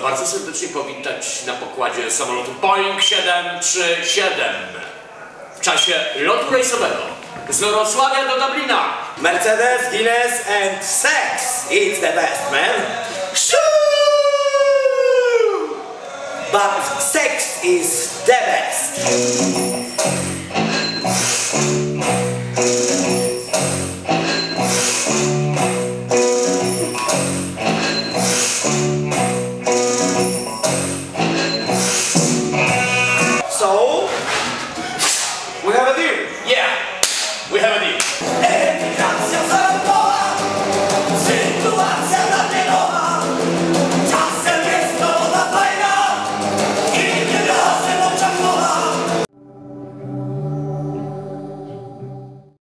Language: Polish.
bardzo serdecznie powitać na pokładzie samolotu Boeing 737 w czasie lotu rejsowego z Wrocławia do Dublina. Mercedes, Guinness and sex. It's the best, man. Shoo! But sex is the best.